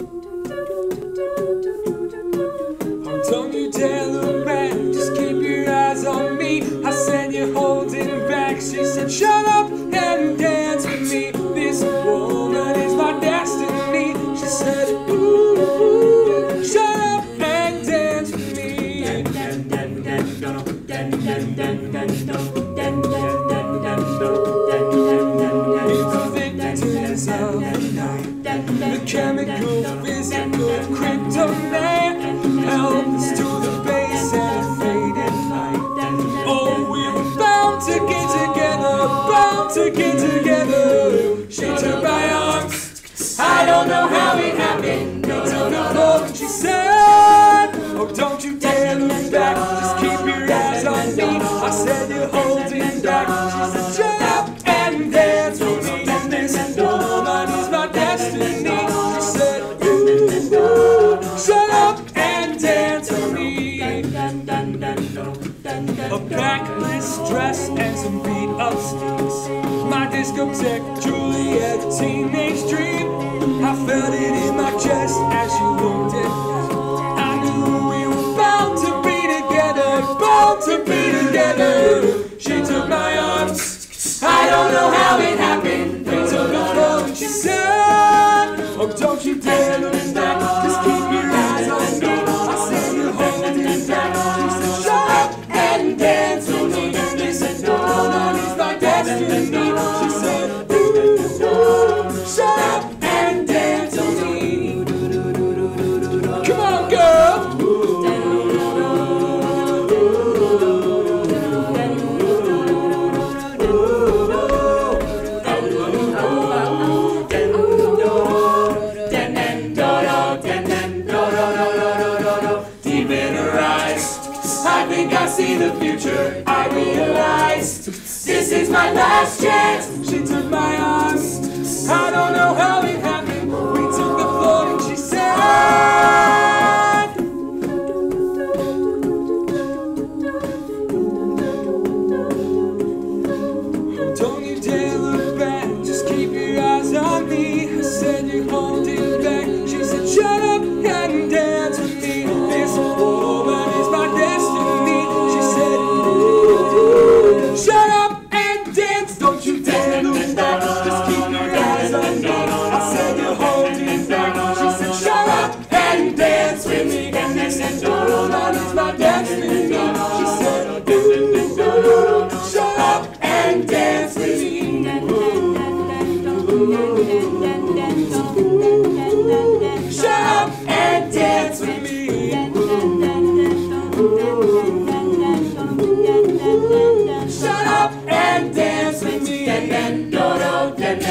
Oh, don't you dare look back, just keep your eyes on me. I said you're holding back, she said shut up and dance with me. This woman is my destiny. She said ooh, shut up and dance with me. The chemical, physical, kryptonite, help us to the base and faded light. Oh, we were bound to get together, bound to get together. She took my arms, I don't know how it happened. No, no, no, no. She said, oh, don't you dare look back, just keep your eyes on me. I said you're holding back. She said shut up and dance with me. This woman is my destiny. She said ooh, shut up and dance with me. A backless dress and some beat up steams. My discotheque, Juliet, teenage dream. I felt it in my chest as she walked in. I knew we were bound to be together, bound to be together. She took my arms, I don't know how it happened. We took the floor and she said, oh, don't you dare look back, just keep your eyes on me. I said you're holding back. She said shut up and dance with me. This woman is my destiny. She said ooh, shut up and dance with me. Come on, girl. I see the future, I realized this is my last chance. She took my arms, I don't know how it happened. We took the floor and she said don't you dare look back, just keep your eyes on me. I said you're holding back. She said shut up and dance with me. This woman is my destiny. Shut up and dance, don't you dare look back, just keep your eyes on me. I said you're holding back. She said shut up and dance with me. And this woman is my destiny. She said ooh, shut up and dance with me. Shut up and dance with me. Shut up and dance with me.